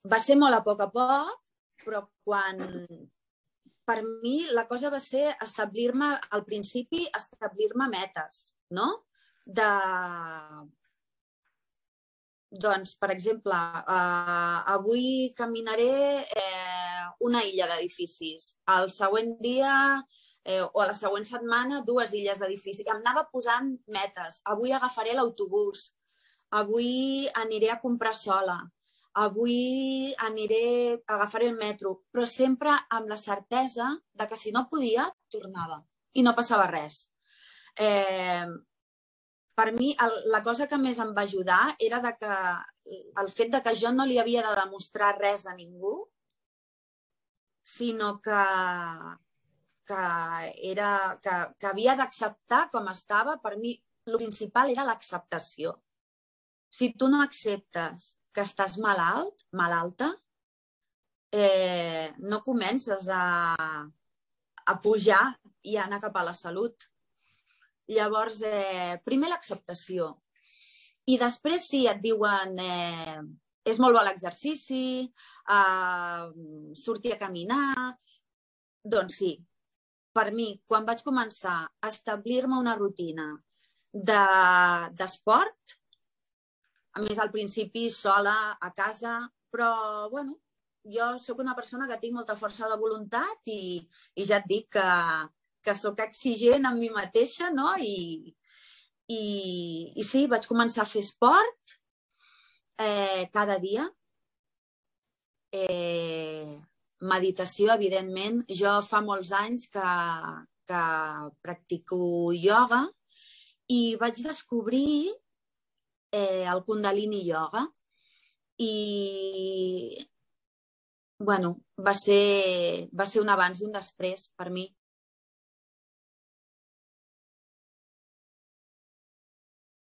Va ser molt a poc, però quan... Per mi la cosa va ser establir-me, al principi, establir-me metes, no? Doncs, per exemple, avui caminaré una illa d'edificis. El següent dia o la següent setmana 2 illes d'edificis. Em anava posant metes. Avui agafaré l'autobús. Avui aniré a comprar sola. Avui agafaré el metro. Però sempre amb la certesa que si no podia, tornava. I no passava res. Per mi, la cosa que més em va ajudar era el fet que jo no li havia de demostrar res a ningú, sinó que havia d'acceptar com estava. Per mi, el principal era l'acceptació. Si tu no acceptes que estàs malalt, malalta, no comences a pujar i a anar cap a la salut. Llavors, primer l'acceptació. I després sí, et diuen és molt bo l'exercici, sortir a caminar. Doncs sí, per mi, quan vaig començar a establir-me una rutina d'esport, a més al principi sola, a casa, però bueno, jo soc una persona que tinc molta força de voluntat i ja et dic que soc exigent amb mi mateixa, no? I sí, vaig començar a fer esport cada dia. Meditació, evidentment. Jo fa molts anys que practico ioga i vaig descobrir el Kundalini Yoga i bueno, va ser un abans i un després per mi.